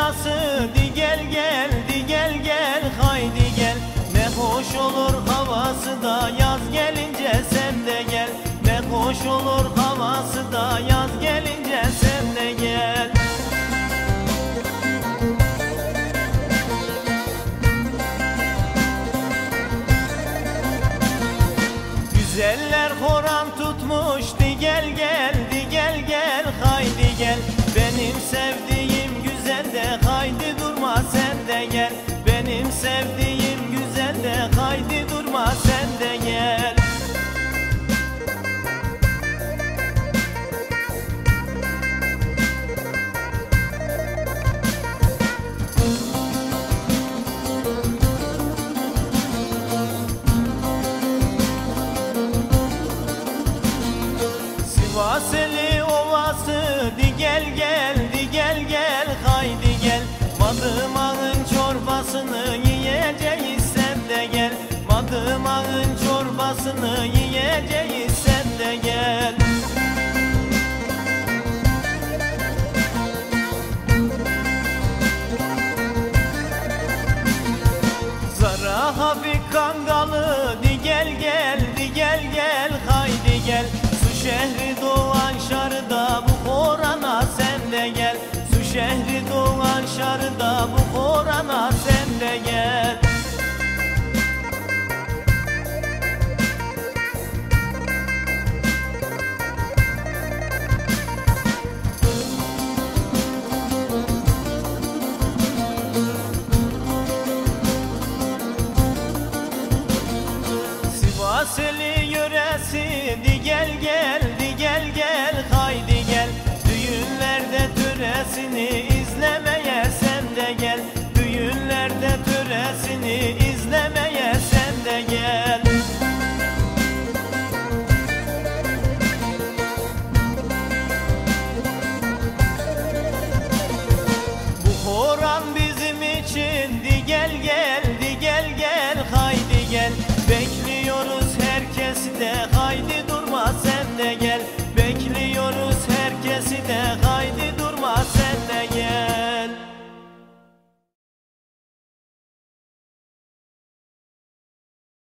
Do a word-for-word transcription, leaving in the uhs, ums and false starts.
belası, di gel gel, di gel gel, haydi gel. Ne hoş olur havası da yaz gelince sen de gel. Ne hoş olur havası da yaz gelince sen de gel. Güzeller horan tutmuş, di gel gel, di gel gel, haydi gel. Benim sevdiğim güzel de haydi durma sen de gel. Benim sevdiğim güzel de haydi durma sen de gel. Sivaseli ovası, di gel gel, di gel gel, haydi gel. Madımağın çorbasını yiyeceğiz sen de gel. Madımağın çorbasını yiyeceğiz